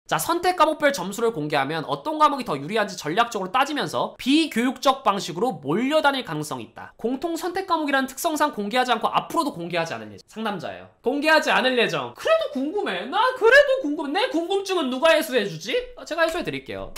자, 선택 과목별 점수를 공개하면 어떤 과목이 더 유리한지 전략적으로 따지면서 비교육적 방식으로 몰려다닐 가능성이 있다. 공통 선택 과목이라는 특성상 공개하지 않고 앞으로도 공개하지 않을 예정. 상남자예요. 공개하지 않을 예정. 그래도 궁금해. 나 그래도 궁금해. 내 궁금증은 누가 해소해주지? 제가 해소해드릴게요.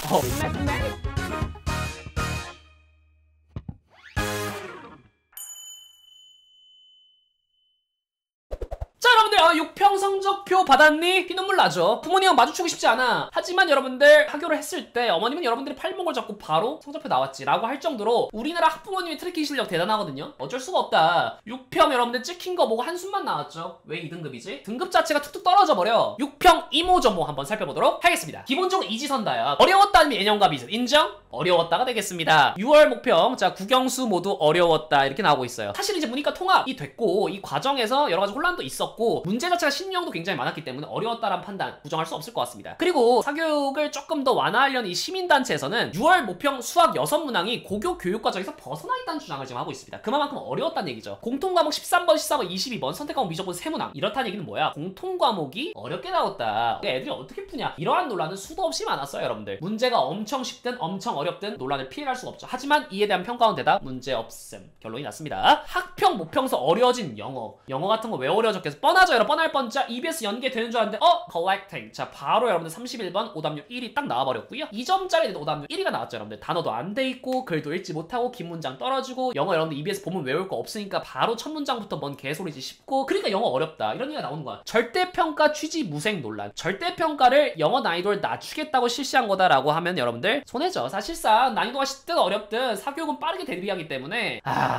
자, 여러분들 6평 성적표 받았니? 피눈물 나죠. 부모님하고 마주치고 싶지 않아. 하지만 여러분들 학교를 했을 때 어머님은 여러분들이 팔목을 잡고 바로 성적표 나왔지 라고 할 정도로 우리나라 학부모님의 트래킹 실력 대단하거든요. 어쩔 수가 없다. 6평 여러분들 찍힌 거 보고 한숨만 나왔죠. 왜 2등급이지? 등급 자체가 툭툭 떨어져 버려. 6평 이모저모 한번 살펴보도록 하겠습니다. 기본적으로 이지선다야. 어려웠다 아니면 예년과 비슷. 인정? 어려웠다가 되겠습니다. 6월 목평, 자, 국영수 모두 어려웠다 이렇게 나오고 있어요. 사실 이제 문이과 통합이 됐고 이 과정에서 여러 가지 혼란도 있었고 문제 자체가 신유형도 굉장히 많았기 때문에 어려웠다라는 판단 부정할 수 없을 것 같습니다. 그리고 사교육을 조금 더 완화하려는 이 시민단체에서는 6월 목평 수학 6문항이 고교 교육과정에서 벗어나 있다는 주장을 지금 하고 있습니다. 그만큼 어려웠다는 얘기죠. 공통과목 13번, 14번, 22번, 선택과목 미적분 3문항. 이렇다는 얘기는 뭐야? 공통과목이 어렵게 나왔다. 애들이 어떻게 푸냐? 이러한 논란은 수도 없이 많았어요, 여러분들. 문제가 엄청 쉽든 엄청 어렵든 논란을 피해갈 수가 없죠. 하지만 이에 대한 평가원 대답 문제 없음. 결론이 났습니다. 학평, 모평서 어려워진 영어. 영어 같은 거 왜 어려워졌겠어? 뻔하죠, 여러분. 뻔할 뻔자. EBS 연계되는 줄 알았는데 collecting. 자, 바로 여러분들 31번 오답률 1이 딱 나와버렸고요. 2점짜리 오답률 1위가 나왔죠, 여러분들. 단어도 안 돼 있고 글도 읽지 못하고 긴 문장 떨어지고 영어 여러분들 EBS 보면 외울 거 없으니까 바로 첫 문장부터 뭔 개소리지 싶고 그러니까 영어 어렵다. 이런 얘기가 나오는 거야. 절대평가 취지 무색 논란. 절대평가를 영어 난이도를 낮추겠다고 실시한 거다라고 하면 여러분들 손해죠. 사실상 난이도가 쉽든 어렵든 사교육은 빠르게 대비하기 때문에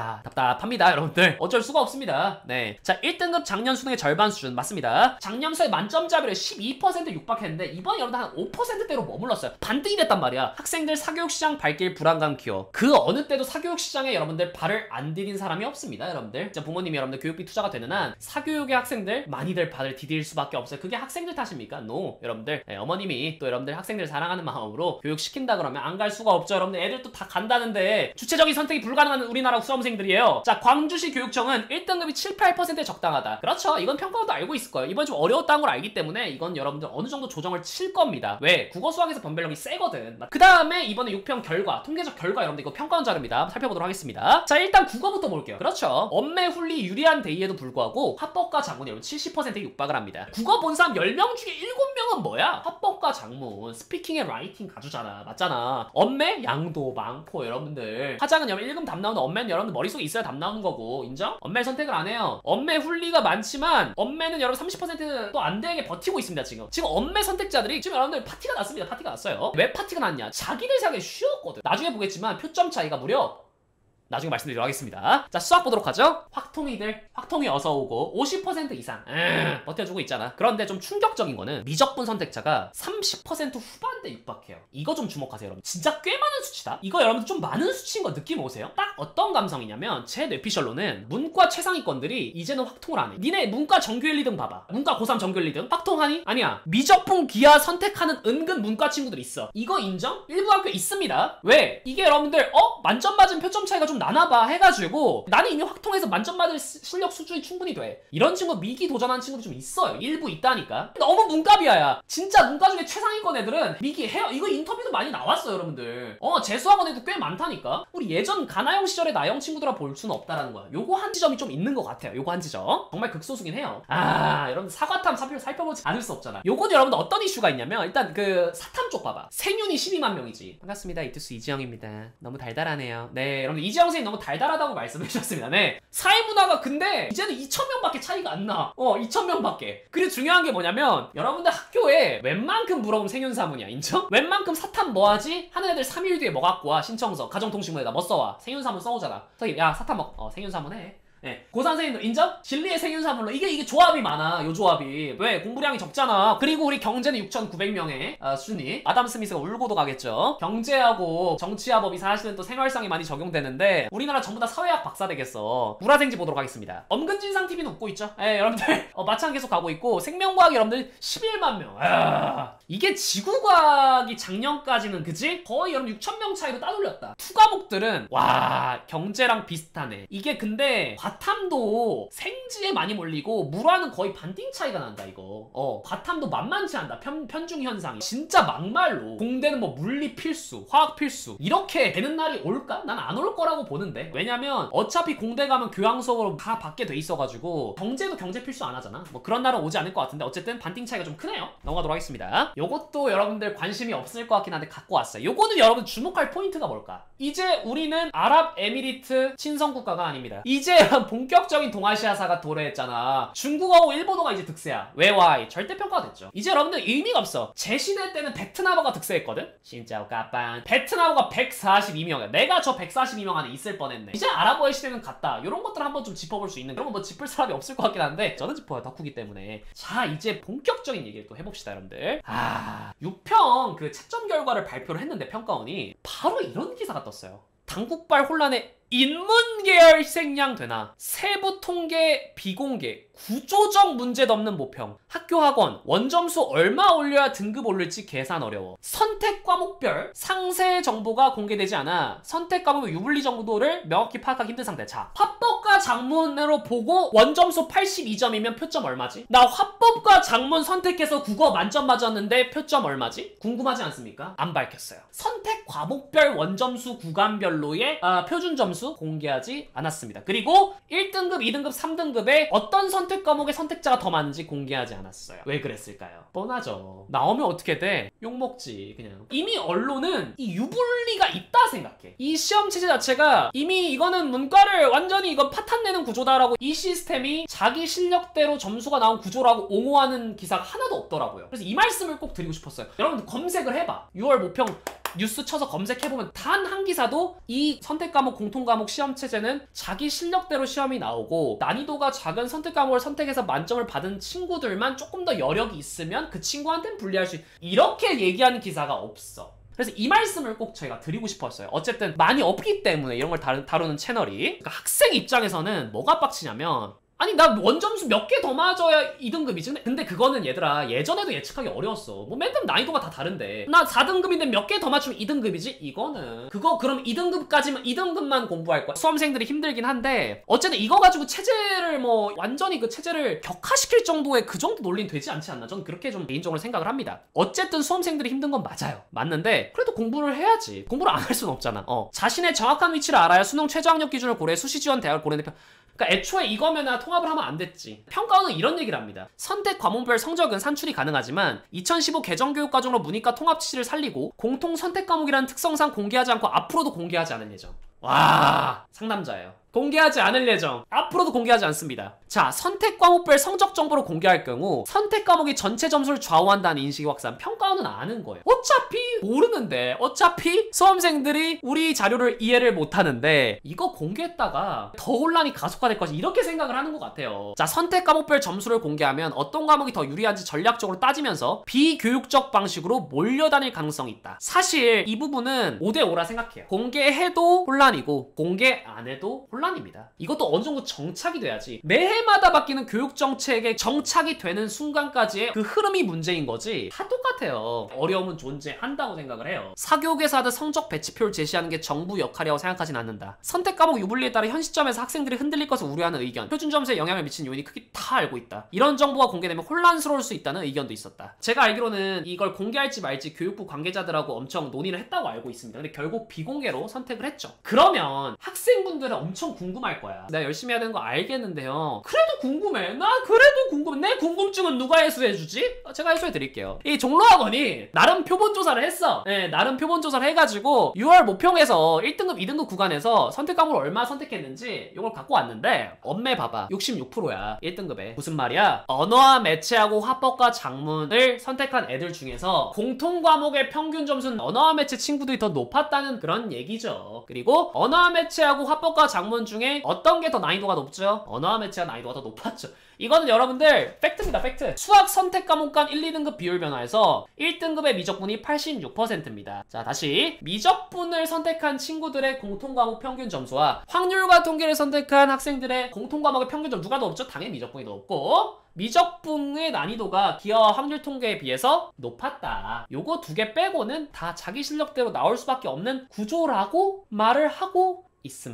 답답합니다, 여러분들. 어쩔 수가 없습니다. 네. 자, 1등급 작년 수능의 절반 수준 맞습니다. 작년 수의 만점자비를 12% 육박했는데 이번 여러분들 한 5%대로 머물렀어요. 반등이 됐단 말이야. 학생들 사교육시장 발길 불안감 키워. 그 어느 때도 사교육시장에 여러분들 발을 안 디딘 사람이 없습니다, 여러분들. 자, 부모님이 여러분들 교육비 투자가 되는 한 사교육의 학생들 많이들 발을 디딜 수밖에 없어요. 그게 학생들 탓입니까? No. 여러분들. 네, 어머님이 또 여러분들 학생들 사랑하는 마음으로 교육시킨다 그러면 안 갈 수가 없죠. 여러분들 애들 또 다 간다는데 주체적인 선택이 불가능한 우리나라 수험생들이에요. 자, 광주시 교육청은 1등급이 7, 8%에 적당하다. 그렇죠. 이건 평가원도 알고 있을 거예요. 이번 좀 어려웠다는 걸 알기 때문에 이건 여러분들 어느 정도 조정을 칠 겁니다. 왜? 국어 수학에서 변별력이 세거든. 그 다음에 이번에 6평 결과, 통계적 결과 여러분들 이거 평가원 자료입니다. 살펴보도록 하겠습니다. 자, 일단 국어부터 볼게요. 그렇죠. 엄매 훈리 유리한 대의에도 불구하고 합법과 작문이 여러분 70%에 육박을 합니다. 국어 본 사람 10명 중에 7명은 뭐야? 합법과 작문, 스피킹 앤 라이팅 가주잖아. 맞잖아. 엄매, 양도, 망포 여러분들. 하장은 여러분 1금 답 나오는 엄매는 여러분들 머릿속에 있어야 답 나오는 거고 인정? 엄매 선택을 안 해요. 엄매 훈리가 많지만 엄매는 여러분 30%도 안 되게 버티고 있습니다. 지금 엄매 선택자들이 지금 여러분들 파티가 났습니다. 파티가 났어요. 왜 파티가 났냐? 자기들 생각에 쉬웠거든. 나중에 보겠지만 표점 차이가 무려 나중에 말씀드리도록 하겠습니다. 자, 수학 보도록 하죠. 확통이 어서오고 50% 이상 버텨주고 있잖아. 그런데 좀 충격적인 거는 미적분 선택자가 30% 후반대 육박해요. 이거 좀 주목하세요, 여러분. 진짜 꽤 많은 수치다. 이거 여러분들 좀 많은 수치인 거 느낌 오세요? 딱 어떤 감성이냐면 제 뇌피셜로는 문과 최상위권들이 이제는 확통을 안 해. 니네 문과 정규 1, 2등 봐봐. 문과 고3 정규 1, 2등 확통하니? 아니야. 미적분 기하 선택하는 은근 문과 친구들 있어. 이거 인정? 일부 학교 있습니다. 왜? 이게 여러분들 만점 맞은 표점 차이가 좀 나나봐 해가지고 나는 이미 확통해서 만점 받을 실력 수준이 충분히 돼. 이런 친구 미기 도전하는 친구도 좀 있어요. 일부 있다니까. 너무 문과비하야. 진짜 문과 중에 최상위권 애들은 미기 해요. 이거 인터뷰도 많이 나왔어요, 여러분들. 재수학원 애도 꽤 많다니까. 우리 예전 가나영 시절의 나영 친구들아 볼 수는 없다라는 거야. 요거 한 지점이 좀 있는 것 같아요. 요거 한 지점. 정말 극소수긴 해요. 여러분들 사과탐 살펴보지 않을 수 없잖아. 요건 여러분들 어떤 이슈가 있냐면 일단 그 사탐 쪽 봐봐. 생윤이 12만 명이지. 반갑습니다. 이투스 이지영입니다. 너무 달달하네요. 네, 여러분들 이지영 선생님 너무 달달하다고 말씀해 주셨습니다. 네. 사회문화가 근데 이제는 2,000명밖에 차이가 안 나. 2,000명밖에. 그리고 중요한 게 뭐냐면 여러분들 학교에 웬만큼 물어보면 생윤사문이야. 인정? 웬만큼 사탐 뭐하지? 하는 애들 3일 뒤에 뭐 갖고 와? 신청서. 가정통신문에다 뭐 써와? 생윤사문 써오잖아. 선생님 야 사탐 생윤사문 해. 네. 고 선생님도 인정? 진리의 생윤사물로 이게 조합이 많아. 요 조합이. 왜? 공부량이 적잖아. 그리고 우리 경제는 6,900명의 수준이. 아담 스미스가 울고도 가겠죠. 경제하고 정치화법이 사실은 또 생활상에 많이 적용되는데 우리나라 전부 다 사회학 박사 되겠어. 불화생지 보도록 하겠습니다. 엄근진상 TV는 웃고 있죠. 여러분들 마찬 계속 가고 있고 생명과학 여러분들 11만 명. 이게 지구과학이 작년까지는 그지? 거의 여러분 6,000명 차이로 따돌렸다. 투과목들은 와 경제랑 비슷하네. 이게 근데 과탐도 생지에 많이 몰리고 물화는 거의 반띵 차이가 난다 이거. 과탐도 만만치 않다. 편중 현상이 진짜 막말로 공대는 뭐 물리 필수, 화학 필수 이렇게 되는 날이 올까? 난 안 올 거라고 보는데. 왜냐면 어차피 공대 가면 교양 수업으로 다 받게 돼 있어가지고 경제도 경제 필수 안 하잖아. 뭐 그런 날은 오지 않을 것 같은데 어쨌든 반띵 차이가 좀 크네요. 넘어가도록 하겠습니다. 요것도 여러분들 관심이 없을 것 같긴 한데 갖고 왔어요. 요거는 여러분 주목할 포인트가 뭘까? 이제 우리는 아랍에미리트 친선국가가 아닙니다. 이제 본격적인 동아시아사가 도래했잖아. 중국어고 일본어가 이제 득세야. 외화이 절대평가가 됐죠. 이제 여러분들 의미가 없어. 제 시대 때는 베트남어가 득세했거든. 진짜 까빵. 베트남어가 142명이야. 내가 저 142명 안에 있을 뻔했네. 이제 아랍어의 시대는 갔다. 이런 것들 한번 좀 짚어볼 수 있는. 이런 거 뭐 짚을 사람이 없을 것 같긴 한데 저는 짚어요. 덕후기 때문에. 자, 이제 본격적인 얘기를 또 해봅시다, 여러분들. 6평 그 채점 결과를 발표를 했는데 평가원이 바로 이런 기사가 떴어요. 당국발 혼란에 인문계열 희생양 되나? 세부 통계 비공개, 구조적 문제도 없는 모평, 학교 학원, 원점수 얼마 올려야 등급 오를지 계산 어려워. 선택 과목별 상세 정보가 공개되지 않아 선택 과목 유불리 정도를 명확히 파악하기 힘든 상태. 자, 화법과 작문으로 보고 원점수 82점이면 표점 얼마지? 나 화법과 작문 선택해서 국어 만점 맞았는데 표점 얼마지? 궁금하지 않습니까? 안 밝혔어요. 선택 과목별 원점수 구간별로의 표준 점수 공개하지 않았습니다. 그리고 1등급, 2등급, 3등급에 어떤 선택 과목의 선택자가 더 많은지 공개하지 않았어요. 왜 그랬을까요? 뻔하죠. 나오면 어떻게 돼? 욕먹지 그냥. 이미 언론은 이 유불리가 있다 생각해. 이 시험 체제 자체가 이미 이거는 문과를 완전히 이건 파탄내는 구조다라고, 이 시스템이 자기 실력대로 점수가 나온 구조라고 옹호하는 기사가 하나도 없더라고요. 그래서 이 말씀을 꼭 드리고 싶었어요. 여러분들 검색을 해봐. 6월 모평 뉴스 쳐서 검색해보면 단 한 기사도 이 선택과목 공통과목 시험체제는 자기 실력대로 시험이 나오고 난이도가 작은 선택과목을 선택해서 만점을 받은 친구들만 조금 더 여력이 있으면 그 친구한테는 불리할 수 있다, 이렇게 얘기하는 기사가 없어. 그래서 이 말씀을 꼭 저희가 드리고 싶었어요. 어쨌든 많이 없기 때문에 이런 걸 다루는 채널이. 그러니까 학생 입장에서는 뭐가 빡치냐면, 아니 나 원점수 몇 개 더 맞아야 2등급이지? 근데 그거는 얘들아 예전에도 예측하기 어려웠어. 뭐 맨날 난이도가 다 다른데 나 4등급인데 몇 개 더 맞추면 2등급이지? 이거는 그거 그럼 2등급까지만 2등급만 공부할 거야. 수험생들이 힘들긴 한데 어쨌든 이거 가지고 체제를 뭐 완전히 그 체제를 격화시킬 정도의 그 정도 논리는 되지 않지 않나? 저는 그렇게 좀 개인적으로 생각을 합니다. 어쨌든 수험생들이 힘든 건 맞아요. 맞는데 그래도 공부를 해야지. 공부를 안 할 수는 없잖아. 자신의 정확한 위치를 알아야 수능 최저학력 기준을 고려해 수시 지원 대학을 고르는 편. 그러니까 애초에 이거면 통합을 하면 안 됐지. 평가원은 이런 얘기를 합니다. 선택 과목별 성적은 산출이 가능하지만 2015 개정교육과정으로 문이과 통합 취지를 살리고 공통 선택 과목이라는 특성상 공개하지 않고 앞으로도 공개하지 않을 예정. 와, 상남자예요. 공개하지 않을 예정. 앞으로도 공개하지 않습니다. 자, 선택 과목별 성적 정보를 공개할 경우 선택 과목이 전체 점수를 좌우한다는 인식이 확산. 평가원은 아는 거예요. 어차피 모르는데, 어차피 수험생들이 우리 자료를 이해를 못하는데 이거 공개했다가 더 혼란이 가속화될 것이, 이렇게 생각을 하는 것 같아요. 자, 선택 과목별 점수를 공개하면 어떤 과목이 더 유리한지 전략적으로 따지면서 비교육적 방식으로 몰려다닐 가능성이 있다. 사실 이 부분은 5대5라 생각해요. 공개해도 혼란이고 공개 안 해도 혼란입니다. 이것도 어느 정도 정착이 돼야지. 매해마다 바뀌는 교육 정책에 정착이 되는 순간까지의 그 흐름이 문제인 거지 다 똑같아요. 어려움은 존재한다고 생각을 해요. 사교육에서 하듯 성적 배치표를 제시하는 게 정부 역할이라고 생각하진 않는다. 선택 과목 유불리에 따라 현 시점에서 학생들이 흔들릴 것을 우려하는 의견, 표준 점수에 영향을 미치는 요인이 크게 다 알고 있다. 이런 정보가 공개되면 혼란스러울 수 있다는 의견도 있었다. 제가 알기로는 이걸 공개할지 말지 교육부 관계자들하고 엄청 논의를 했다고 알고 있습니다. 근데 결국 비공개로 선택을 했죠. 그러면 학생분들은 엄청 궁금할 거야. 내가 열심히 해야 되는 거 알겠는데요, 그래도 궁금해. 나 그래도 궁금해. 내 궁금증은 누가 해소해주지? 제가 해소해드릴게요. 이 종로학원이 나름 표본조사를 했어. 네, 나름 표본조사를 해가지고 6월 모평에서 1등급, 2등급 구간에서 선택 과목을 얼마 선택했는지 이걸 갖고 왔는데 엄매 봐봐. 66%야 1등급에. 무슨 말이야? 언어와 매체하고 화법과 작문을 선택한 애들 중에서 공통 과목의 평균 점수는 언어와 매체 친구들이 더 높았다는 그런 얘기죠. 그리고 언어와 매체하고 화법과 작문 중에 어떤 게 더 난이도가 높죠? 언어와 매체가 난이도가 더 높았죠. 이거는 여러분들 팩트입니다. 팩트. 수학 선택 과목 간 1, 2등급 비율 변화에서 1등급의 미적분이 86%입니다. 자, 다시 미적분을 선택한 친구들의 공통 과목 평균 점수와 확률과 통계를 선택한 학생들의 공통 과목의 평균 점수, 누가 더 높죠? 당연히 미적분이 더 높고, 미적분의 난이도가 기하와 확률 통계에 비해서 높았다. 요거 두 개 빼고는 다 자기 실력대로 나올 수밖에 없는 구조라고 말을 하고 있습니다.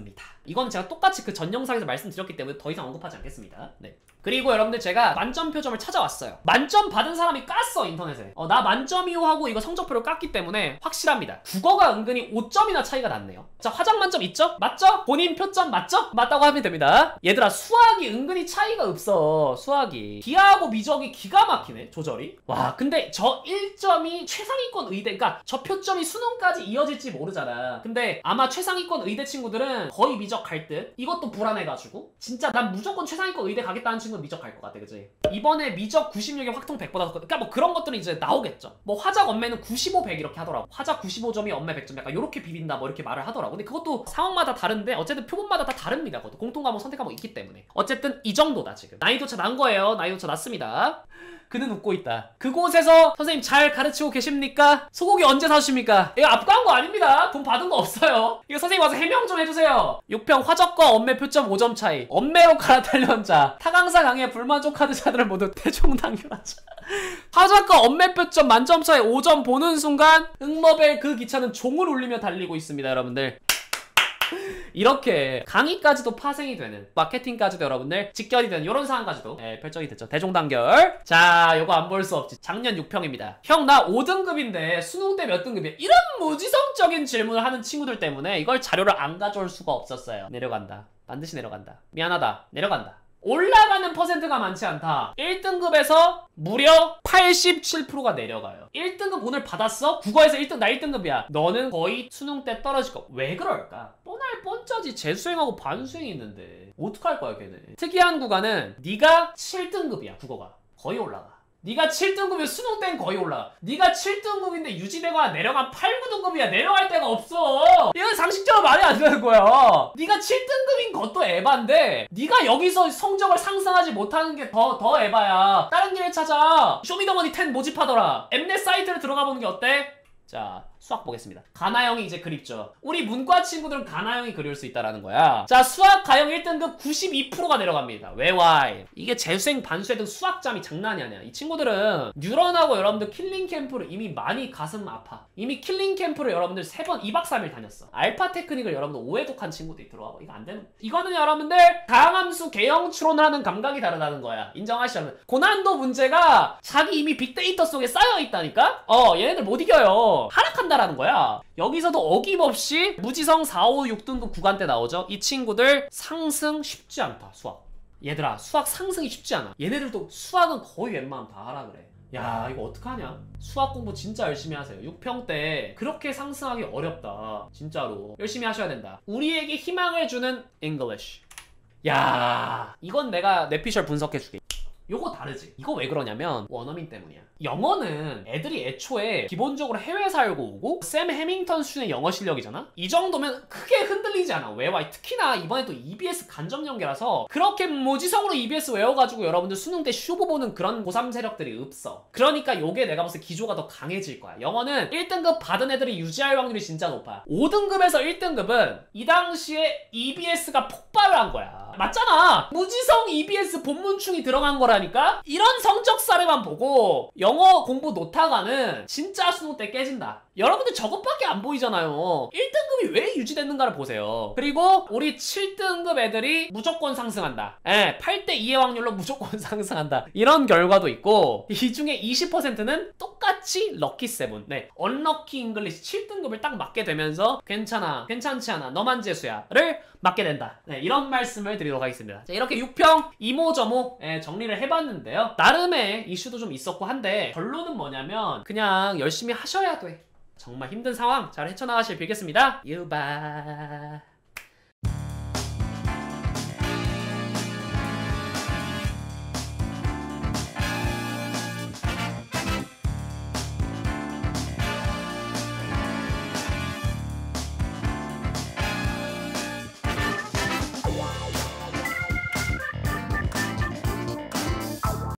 이건 제가 똑같이 그 전 영상에서 말씀드렸기 때문에 더 이상 언급하지 않겠습니다. 네. 그리고 여러분들 제가 만점 표점을 찾아왔어요. 만점 받은 사람이 깠어 인터넷에. 나 만점이요 하고 이거 성적표를 깠기 때문에 확실합니다. 국어가 은근히 5점이나 차이가 났네요. 자, 화작 만점 있죠? 맞죠? 본인 표점 맞죠? 맞다고 하면 됩니다. 얘들아, 수학이 은근히 차이가 없어. 수학이 기하하고 미적이 기가 막히네, 조절이. 와, 근데 저 1점이 최상위권 의대, 그러니까 저 표점이 수능까지 이어질지 모르잖아. 근데 아마 최상위권 의대 친구들은 거의 미적 갈 듯. 이것도 불안해가지고 진짜 난 무조건 최상위권 의대 가겠다는 친구는 미적 갈 것 같아, 그치? 이번에 미적 96에 확통 100보다 그러니까 뭐 그런 것들은 이제 나오겠죠. 뭐 화작 엄매는 95, 100 이렇게 하더라고. 화작 95점이 엄매 100점, 약간 요렇게 비빈다 뭐 이렇게 말을 하더라고. 근데 그것도 상황마다 다른데 어쨌든 표본마다 다 다릅니다. 그것도 공통과목 선택과목 있기 때문에. 어쨌든 이 정도다 지금. 난이도차 난 거예요. 난이도차 났습니다. 그는 웃고 있다. 그곳에서 선생님 잘 가르치고 계십니까? 소고기 언제 사주십니까? 이거 앞광고 아닙니다. 돈 받은 거 없어요. 이거 선생님 와서 해명 좀 해주세요. 6평 화적과 엄매 표점 5점 차이. 엄매로 갈아탈려온 자. 타강사 강의 불만족하는 자들을 모두 대종당교하자. 화작과 엄매 표점 만점 차이 5점 보는 순간 응머벨 그 기차는 종을 울리며 달리고 있습니다, 여러분들. 이렇게 강의까지도 파생이 되는, 마케팅까지도 여러분들 직결이 되는 이런 상황까지도 펼쳐이 됐죠. 대종단결. 자, 요거 안 볼 수 없지. 작년 6평입니다. 형, 나 5등급인데 수능 때 몇 등급이야? 이런 무지성적인 질문을 하는 친구들 때문에 이걸 자료를 안 가져올 수가 없었어요. 내려간다. 반드시 내려간다. 미안하다. 내려간다. 올라가는 퍼센트가 많지 않다. 1등급에서 무려 87%가 내려가요. 1등급 오늘 받았어? 국어에서 1등, 나 1등급이야. 너는 거의 수능 때 떨어질 거. 왜 그럴까? 뻔할 뻔짜지. 재수행하고 반수행이 있는데 어떡할 거야 걔네. 특이한 구간은 네가 7등급이야. 국어가 거의 올라가. 네가 7등급이면 수능 땐 거의 올라가. 네가 7등급인데 유지되거나 내려간 8, 9등급이야. 내려갈 데가 없어. 이건 상식적으로 말이 안 되는 거야. 네가 7등급인 것도 에바인데 네가 여기서 성적을 상승하지 못하는 게 더 에바야. 다른 길을 찾아. 쇼미더머니 10 모집하더라. 엠넷 사이트를 들어가 보는 게 어때? 자, 수학 보겠습니다. 가나형이 이제 그립죠. 우리 문과 친구들은 가나형이 그릴 수 있다라는 거야. 자, 수학 가형 1등급 92%가 내려갑니다. 왜 why? 이게 재수생 반수회 등 수학점이 장난이 아니야. 이 친구들은 뉴런하고 여러분들 킬링 캠프를 이미 많이 가슴 아파. 이미 킬링 캠프를 여러분들 3번 2박 3일 다녔어. 알파 테크닉을 여러분들 오해독한 친구들이 들어가고 이거 안 되는 거야. 이거는 여러분들 다항함수 개형 추론하는 감각이 다르다는 거야. 인정하시죠? 고난도 문제가 자기 이미 빅데이터 속에 쌓여 있다니까? 얘네들 못 이겨요. 하락한다라는 거야. 여기서도 어김없이 무지성 4, 5, 6등급 구간 때 나오죠. 이 친구들 상승 쉽지 않다. 수학. 얘들아, 수학 상승이 쉽지 않아. 얘네들도 수학은 거의 웬만하면 다 하라 그래. 야, 이거 어떡하냐? 수학 공부 진짜 열심히 하세요. 6평 때 그렇게 상승하기 어렵다. 진짜로 열심히 하셔야 된다. 우리에게 희망을 주는 English. 야, 이건 내가 뇌피셜 분석해주게. 요거 다르지? 이거 왜 그러냐면 원어민 때문이야. 영어는 애들이 애초에 기본적으로 해외 살고 오고 샘 해밍턴 수준의 영어 실력이잖아? 이 정도면 크게 흔들리지 않아. 왜? 특히나 이번에 또 EBS 간접 연계라서 그렇게 무지성으로 EBS 외워가지고 여러분들 수능 때 슈브 보는 그런 고3 세력들이 없어. 그러니까 요게 내가 봤을 때 기조가 더 강해질 거야. 영어는 1등급 받은 애들이 유지할 확률이 진짜 높아. 5등급에서 1등급은 이 당시에 EBS가 폭발을 한 거야. 맞잖아. 무지성 EBS 본문충이 들어간 거라니까? 이런 성적 사례만 보고 영어 공부 놓다가는 진짜 수능 때 깨진다. 여러분들 저것밖에 안 보이잖아요. 1등급이 왜 유지됐는가를 보세요. 그리고 우리 7등급 애들이 무조건 상승한다. 8대 2의 확률로 무조건 상승한다. 이런 결과도 있고 이 중에 20%는 똑같이 럭키 세븐. 언럭키 잉글리시 7등급을 딱 맞게 되면서 괜찮아, 괜찮지 않아, 너만 재수야를 맞게 된다. 이런 말씀을 드리도록 하겠습니다. 자, 이렇게 6평 이모저모 정리를 해봤는데요. 나름의 이슈도 좀 있었고 한데 결론은 뭐냐면 그냥 열심히 하셔야 돼. 정말 힘든 상황 잘 헤쳐나가실 빌겠습니다. 유바.